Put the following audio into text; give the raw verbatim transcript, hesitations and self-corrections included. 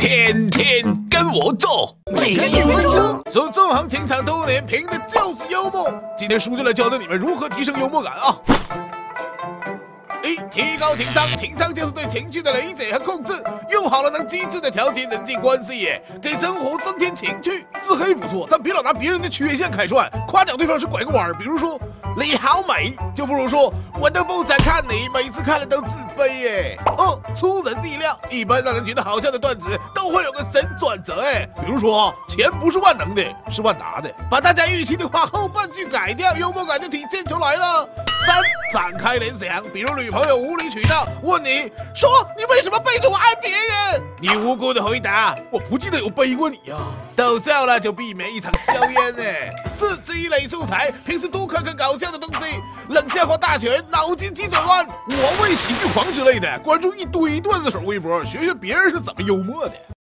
天天跟我做， 每天一分钟。 做纵横情场多年，凭的就是幽默。今天叔就来教教你们如何提升幽默感啊！一、提高情商，情商就是对情绪的理解和控制，用好了能机智的调节人际关系耶，给生活增添情趣。自黑不错，但别老拿别人的缺陷开涮，夸奖对方是拐个弯儿。比如说你好美，就不如说我都不想看你，每次看了都自卑耶。二、出人意料，一般让人觉得好笑的段子都会有个神转折哎，比如说钱不是万能的，是万拿的，把大家预期的话后半句改掉，幽默感就体现出来了。三、展开联想，比如女朋友无理取闹，问你说你为什么背着我爱别人？你无辜的回答我不记得有背过你呀、啊，逗笑了就避免一场硝烟哎。四、积累素材，平时多看看搞笑的东西，冷笑话大全，脑筋急转弯，我为喜剧狂之类的，关注一堆段子手微博，学学别人是怎么幽默的。